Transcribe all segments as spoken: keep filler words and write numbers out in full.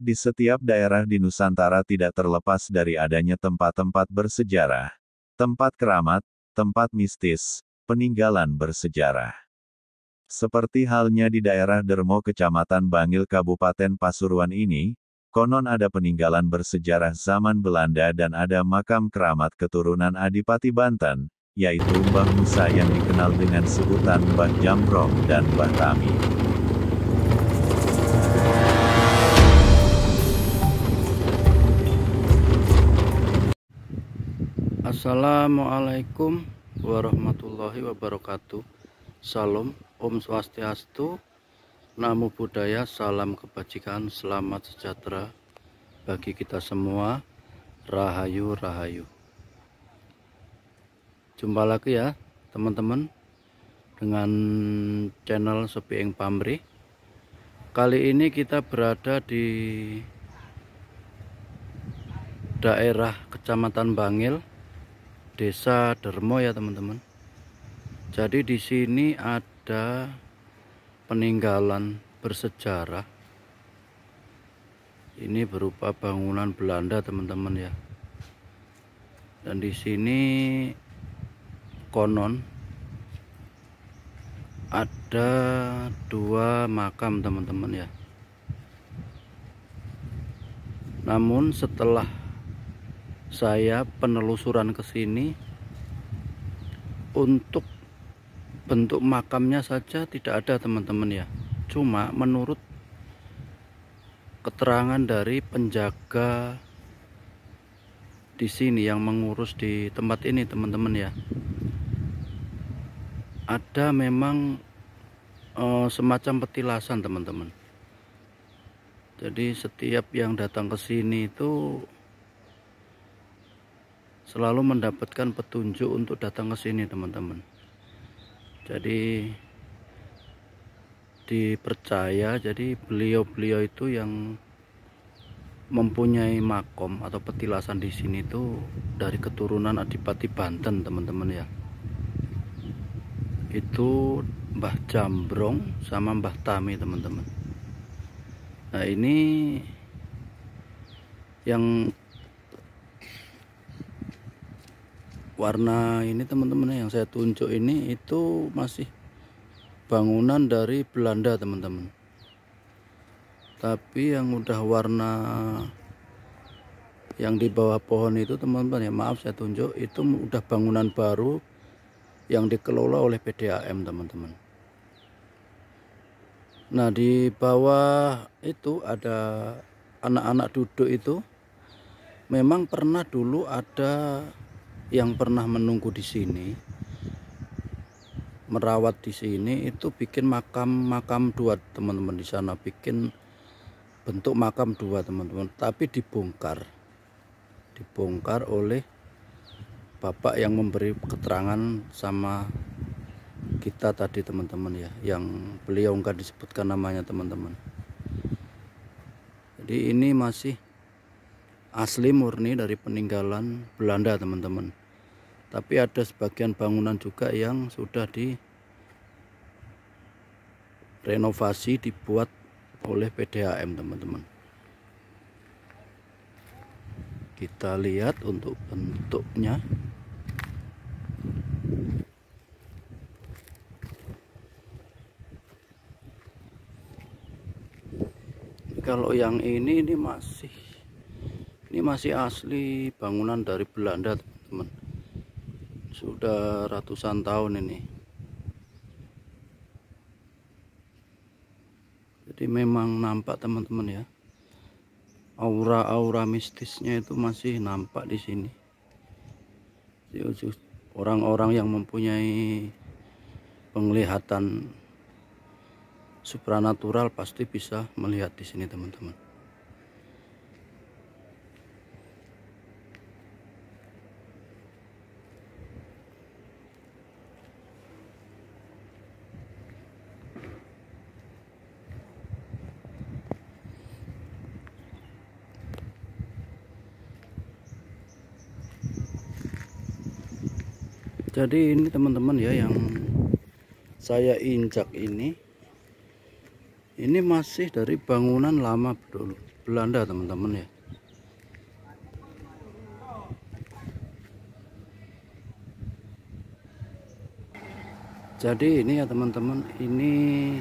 Di setiap daerah di Nusantara tidak terlepas dari adanya tempat-tempat bersejarah, tempat keramat, tempat mistis, peninggalan bersejarah. Seperti halnya di daerah Dermo Kecamatan Bangil Kabupaten Pasuruan ini, konon ada peninggalan bersejarah zaman Belanda dan ada makam keramat keturunan Adipati Banten, yaitu Mbah Musa yang dikenal dengan sebutan Mbah Jambrong dan Mbah Tami. Assalamualaikum warahmatullahi wabarakatuh. Salam, Om Swastiastu, Namo Buddhaya, salam kebajikan, selamat sejahtera bagi kita semua. Rahayu, rahayu. Jumpa lagi ya teman-teman dengan channel Sepi Ing Pamrih. Kali ini kita berada di daerah Kecamatan Bangil, Desa Dermo ya teman-teman. Jadi di sini ada peninggalan bersejarah. Ini berupa bangunan Belanda teman-teman ya. Dan di sini konon ada dua makam teman-teman ya. Namun setelah saya penelusuran ke sini, untuk bentuk makamnya saja tidak ada teman-teman ya. Cuma menurut keterangan dari penjaga di sini yang mengurus di tempat ini teman-teman ya, ada memang eh, semacam petilasan teman-teman. Jadi setiap yang datang ke sini itu selalu mendapatkan petunjuk untuk datang ke sini teman-teman. Jadi dipercaya, jadi beliau-beliau itu yang mempunyai makom atau petilasan di sini itu dari keturunan Adipati Banten teman-teman ya. Itu Mbah Jambrong sama Mbah Tami teman-teman. Nah ini yang warna ini teman-teman yang saya tunjuk ini itu masih bangunan dari Belanda teman-teman. Tapi yang udah warna yang di bawah pohon itu teman-teman ya, maaf saya tunjuk, itu udah bangunan baru yang dikelola oleh P D A M teman-teman. Nah di bawah itu ada anak-anak duduk itu, memang pernah dulu ada yang pernah menunggu di sini, merawat di sini, itu bikin makam-makam dua teman-teman di sana, bikin bentuk makam dua teman-teman, tapi dibongkar, dibongkar oleh bapak yang memberi keterangan sama kita tadi teman-teman ya, yang beliau enggak disebutkan namanya teman-teman. Jadi ini masih asli murni dari peninggalan Belanda teman-teman. Tapi ada sebagian bangunan juga yang sudah direnovasi, dibuat oleh P D A M teman-teman. Kita lihat untuk bentuknya. Kalau yang ini ini masih ini masih asli bangunan dari Belanda teman-teman. Sudah ratusan tahun ini. Jadi memang nampak teman-teman ya, aura-aura mistisnya itu masih nampak di sini. Orang-orang yang mempunyai penglihatan supranatural pasti bisa melihat di sini teman-teman. Jadi ini teman-teman ya, yang saya injak ini ini masih dari bangunan lama dulu. Belanda teman-teman ya. Jadi ini ya teman-teman, ini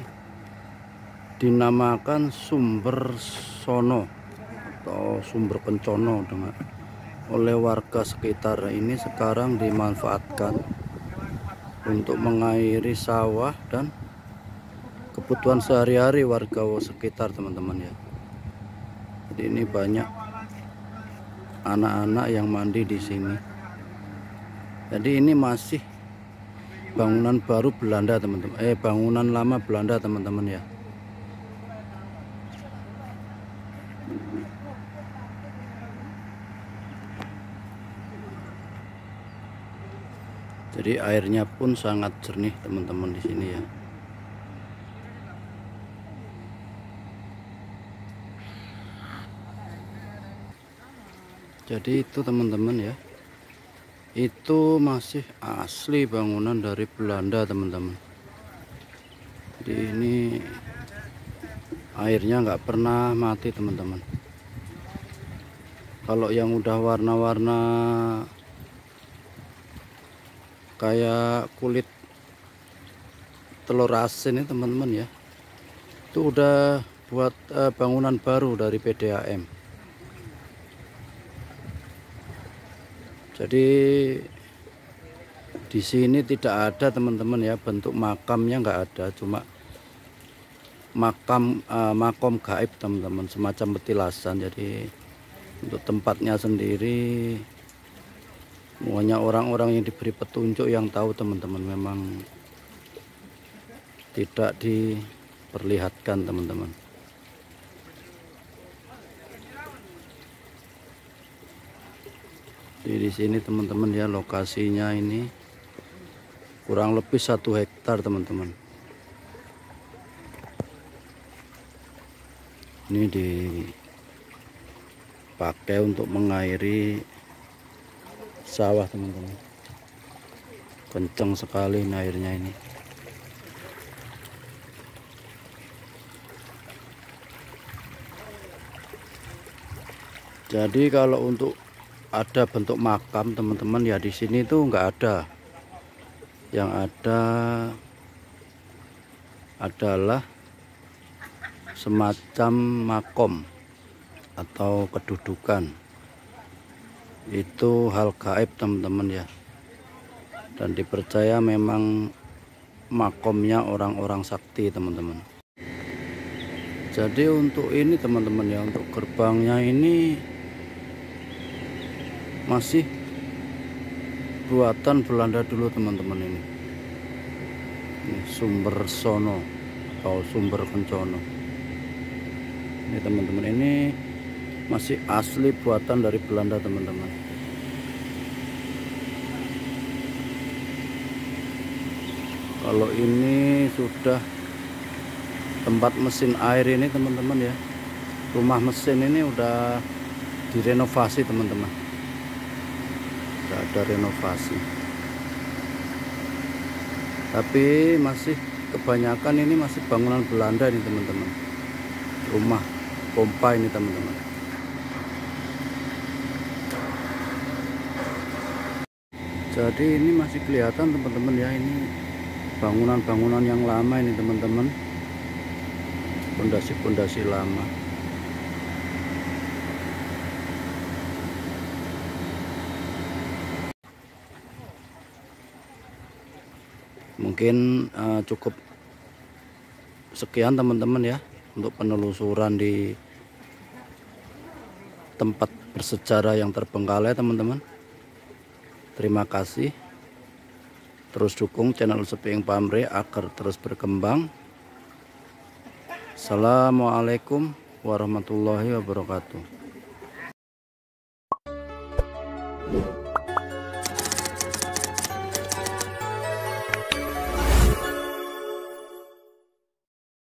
dinamakan sumber sono atau sumber kencono dengan oleh warga sekitar. Ini sekarang dimanfaatkan untuk mengairi sawah dan kebutuhan sehari-hari warga sekitar teman-teman ya. Jadi ini banyak anak-anak yang mandi di sini. Jadi ini masih bangunan baru Belanda teman-teman, eh bangunan lama Belanda teman-teman ya. Jadi airnya pun sangat jernih teman-teman di sini ya. Jadi itu teman-teman ya, itu masih asli bangunan dari Belanda teman-teman. Jadi ini airnya nggak pernah mati teman-teman. Kalau yang udah warna-warna kayak kulit telur asin ini teman-teman ya, itu udah buat uh, bangunan baru dari P D A M. Jadi di sini tidak ada teman-teman ya, bentuk makamnya nggak ada, cuma makam uh, makom gaib teman-teman, semacam petilasan. Jadi untuk tempatnya sendiri hanya orang-orang yang diberi petunjuk yang tahu teman-teman, memang tidak diperlihatkan teman-teman. Jadi di sini teman-teman ya, lokasinya ini kurang lebih satu hektar teman-teman. Ini dipakai untuk mengairi sawah teman-teman. Kencang sekali ini airnya ini. Jadi kalau untuk ada bentuk makam teman-teman ya, di sini tuh nggak ada. Yang ada adalah semacam makom atau kedudukan. Itu hal gaib teman-teman ya, dan dipercaya memang makomnya orang-orang sakti teman-teman. Jadi untuk ini teman-teman ya, untuk gerbangnya ini masih buatan Belanda dulu teman-teman. Ini ini sumber sono atau sumber kencono ini teman-teman, ini masih asli buatan dari Belanda teman-teman. Kalau ini sudah tempat mesin air ini teman-teman ya, rumah mesin ini udah direnovasi teman-teman, udah ada renovasi, tapi masih kebanyakan ini masih bangunan Belanda ini teman-teman, rumah pompa ini teman-teman. Jadi ini masih kelihatan teman-teman ya, ini bangunan-bangunan yang lama ini teman-teman, pondasi-pondasi lama. Mungkin uh, cukup sekian teman-teman ya untuk penelusuran di tempat bersejarah yang terbengkalai teman-teman. Terima kasih. Terus dukung channel Seping Pamre agar terus berkembang. Assalamualaikum warahmatullahi wabarakatuh.